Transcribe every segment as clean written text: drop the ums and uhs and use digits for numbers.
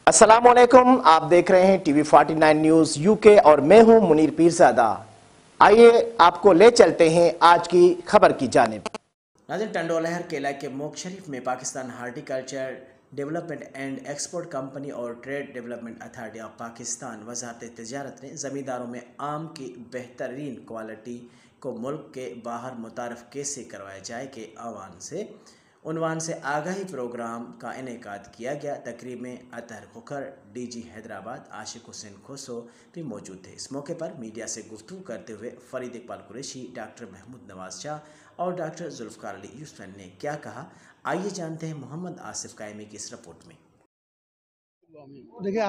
अस्सलामुअलैकुम, आप देख रहे हैं टीवी 49 न्यूज यूके और मैं हूं मुनीर पीरजादा। आइए आपको ले चलते हैं आज की खबर की जानिब। नाज़रीन, टंडोलहर के इलाके मोक शरीफ में Pakistan horticulture development and export company और trade development authority of Pakistan वजारत तिजारत ने ज़मींदारों में आम की बेहतरीन क्वालिटी को मुल्क के बाहर मुतारफ़ कैसे करवाया जाए के उन्वान से आगाही प्रोग्राम का इनेकाद किया गया। तकरीब में अतहर खुखर, डीजी हैदराबाद आशिक हुसैन खोसो भी मौजूद थे। इस मौके पर मीडिया से गुफ्तगू करते हुए फरीद इकबाल कुरैशी, डॉक्टर महमूद नवाज शाह और डॉक्टर जुल्फ़िकार अली यूसुफ़ ने क्या कहा, आइए जानते हैं मोहम्मद आसिफ कायमी की इस रिपोर्ट में। देखिए,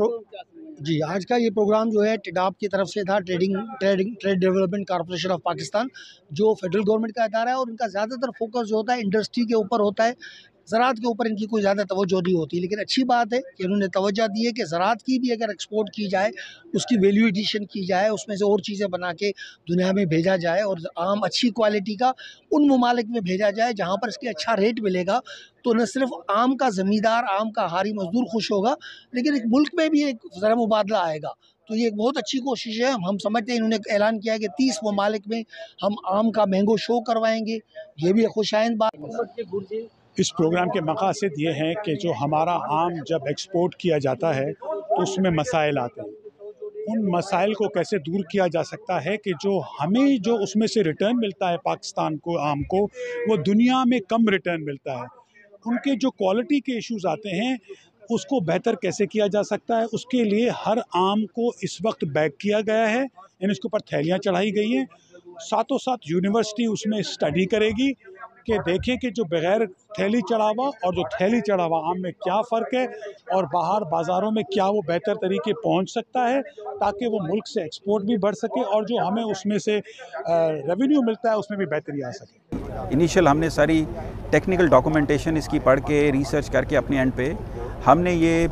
आज का ये प्रोग्राम जो है टिडाप की तरफ से था, trade development corporation of Pakistan, जो फेडरल गवर्नमेंट का इदारा है और इनका ज़्यादातर फोकस जो होता है इंडस्ट्री के ऊपर होता है। ज़राअत के ऊपर इनकी कोई ज़्यादा तवज्जो नहीं होती, लेकिन अच्छी बात है कि इन्होंने तवज्जो दी है कि ज़राअत की भी अगर एक्सपोर्ट की जाए, उसकी वैल्यू एडिशन की जाए, उसमें से और चीज़ें बना के दुनिया में भेजा जाए और आम अच्छी क्वालिटी का उन ममालिक में भेजा जाए जहाँ पर इसके अच्छा रेट मिलेगा। तो न सिर्फ आम का ज़मींदार, आम का हारी मजदूर खुश होगा, लेकिन एक मुल्क में भी एक ज़रा मुबादला आएगा। तो ये एक बहुत अच्छी कोशिश है। हम समझते हैं, इन्होंने ऐलान किया है कि 30 ममालिक में हम आम का मैंगो शो करवाएंगे। ये भी खुशाइंद बात। इस प्रोग्राम के मकासद ये हैं कि जो हमारा आम जब एक्सपोर्ट किया जाता है तो उसमें मसाइल आते हैं। उन मसाइल को कैसे दूर किया जा सकता है कि जो उसमें से रिटर्न मिलता है पाकिस्तान को, आम को, वो दुनिया में कम रिटर्न मिलता है। उनके जो क्वालिटी के इश्यूज आते हैं उसको बेहतर कैसे किया जा सकता है, उसके लिए हर आम को इस वक्त बैग किया गया है, यानी इसके ऊपर थैलियाँ चढ़ाई गई हैं। साथों साथ यूनिवर्सिटी उसमें स्टडी करेगी कि देखें कि जो बग़ैर थैली चढ़ावा और जो थैली चढ़ावा आम में क्या फ़र्क है और बाहर बाज़ारों में क्या वो बेहतर तरीके पहुंच सकता है, ताकि वो मुल्क से एक्सपोर्ट भी बढ़ सके और जो हमें उसमें से रेवेन्यू मिलता है उसमें भी बेहतरी आ सके। इनिशियल हमने सारी टेक्निकल डॉक्यूमेंटेशन इसकी पढ़ के रिसर्च करके अपने एंड पे हमने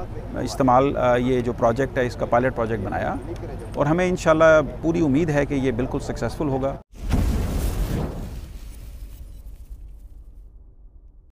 ये जो प्रोजेक्ट है इसका पायलट प्रोजेक्ट बनाया और हमें इंशाल्लाह पूरी उम्मीद है कि ये बिल्कुल सक्सेसफुल होगा।